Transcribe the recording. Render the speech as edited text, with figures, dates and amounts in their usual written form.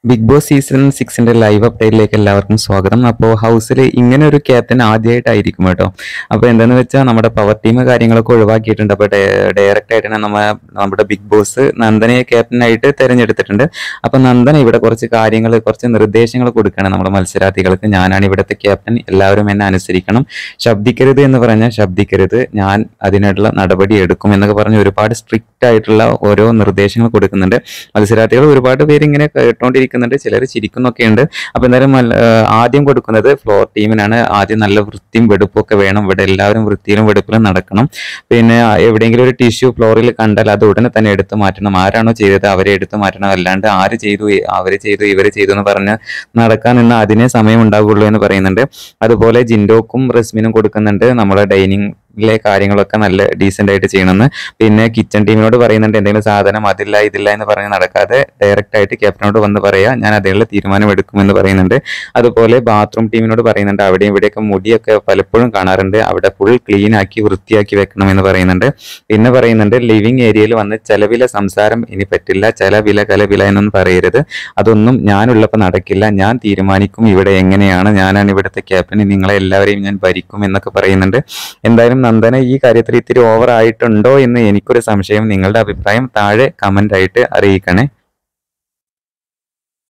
Big Boss season 6ന്റെ live അപ്ഡേറ്റിലേക്ക് എല്ലാവർക്കും സ്വാഗതം. അപ്പോൾ ഹൗസിൽ ഇങ്ങനെ ഒരു ക്യാപ്റ്റൻ ആദ്യമായിട്ടായിരിക്കും കേട്ടോ. അപ്പോൾ എന്താണെന്ന് വെച്ചാൽ നമ്മുടെ പവർ ടീം കാര്യങ്ങളൊക്കെ ഒഴിവാക്കിയിട്ടുണ്ട്. അപ്പോൾ ഡയറക്റ്റ് ആയിട്ടാണ് നമ്മുടെ ബിഗ് ബോസ് നന്ദനയെ ക്യാപ്റ്റനായിട്ട് തിരഞ്ഞെടുത്തിട്ടുണ്ട്. അപ്പോൾ നന്ദന ഇവിടെ കുറച്ച് നിർദ്ദേശങ്ങൾ കൊടുക്കുകയാണ് നമ്മുടെ മത്സരാർത്ഥികൾക്ക്. ഞാനാണ് ഇവിടുത്തെ ക്യാപ്റ്റൻ, എല്ലാവരും എന്നെ അനുസരിക്കണം, ശബ്ദിക്കരുത് എന്ന് പറഞ്ഞാൽ ശബ്ദിക്കരുത്, ഞാൻ അതിനുള്ള നടപടി എടുക്കും എന്നൊക്കെ പറഞ്ഞ് ഒരുപാട് സ്ട്രിക്റ്റ് ആയിട്ടുള്ള ഓരോ നിർദ്ദേശങ്ങൾ കൊടുക്കുന്നുണ്ട്. മത്സരാർത്ഥികൾ ഒരുപാട് പേര് ഇങ്ങനെ കേട്ടോണ്ടിരിക്കുന്നുണ്ട്, ചിലർ ചിരിക്കുന്നൊക്കെ ഉണ്ട്. അപ്പൊ എന്തായാലും ആദ്യം കൊടുക്കുന്നത് ഫ്ലോർ ടീമിനാണ്. ആദ്യം നല്ല വൃത്തിയും വെടുപ്പും ഒക്കെ വേണം. ഇവിടെ എല്ലാവരും വൃത്തിയിലും വെടുപ്പിലും നടക്കണം. പിന്നെ എവിടെയെങ്കിലും ഒരു ടിഷ്യൂ ഫ്ലോറിൽ കണ്ടാൽ അത് ഉടനെ തന്നെ എടുത്തു മാറ്റണം. ആരാണോ ചെയ്തത് അവരെ എടുത്തു മാറ്റണം. അല്ലാണ്ട് ആര് ചെയ്തു, അവര് ചെയ്തു, ഇവര് ചെയ്തു എന്ന് പറഞ്ഞ് നടക്കാൻ നിന്ന് അതിനെ സമയം ഉണ്ടാവുള്ളൂ എന്ന് പറയുന്നുണ്ട്. അതുപോലെ ജിൻഡോക്കും റസ്മിനും കൊടുക്കുന്നുണ്ട് നമ്മളെ ഡൈനിങ് കാര്യങ്ങളൊക്കെ നല്ല ഡീസെന്റ് ആയിട്ട് ചെയ്യണമെന്ന്. പിന്നെ കിച്ചൺ ടീമിനോട് പറയുന്നുണ്ട് എന്തെങ്കിലും സാധനം അതില്ല ഇതില്ല എന്ന് പറഞ്ഞ് നടക്കാതെ ഡയറക്റ്റ് ആയിട്ട് ക്യാപ്റ്റനോട് വന്ന് പറയാ, ഞാൻ അതിനുള്ള തീരുമാനം എടുക്കുമെന്ന് പറയുന്നുണ്ട്. അതുപോലെ ബാത്റൂം ടീമിനോട് പറയുന്നുണ്ട് അവിടെയും ഇവിടെയൊക്കെ മുടിയൊക്കെ പലപ്പോഴും കാണാറുണ്ട്, അവിടെ ഫുൾ ക്ലീൻ ആക്കി വൃത്തിയാക്കി വെക്കണം എന്ന് പറയുന്നുണ്ട്. പിന്നെ പറയുന്നുണ്ട് ലിവിങ് ഏരിയയിൽ വന്ന് ചെലവിലെ സംസാരം ഇനി പറ്റില്ല, ചെലവില കലവില എന്നൊന്നും പറയരുത്, അതൊന്നും ഞാനുള്ളപ്പോൾ നടക്കില്ല, ഞാൻ തീരുമാനിക്കും ഇവിടെ എങ്ങനെയാണ്, ഞാനാണ് ഇവിടുത്തെ ക്യാപ്റ്റൻ, നിങ്ങളെ എല്ലാവരെയും ഞാൻ ഭരിക്കും എന്നൊക്കെ പറയുന്നുണ്ട്. എന്തായാലും നന്ദന ഈ കാര്യത്തിൽ ഇത്തിരി ഓവർ ആയിട്ടുണ്ടോ എന്ന് എനിക്കൊരു സംശയം. നിങ്ങളുടെ അഭിപ്രായം താഴെ കമന്റ് ആയിട്ട് അറിയിക്കണേ.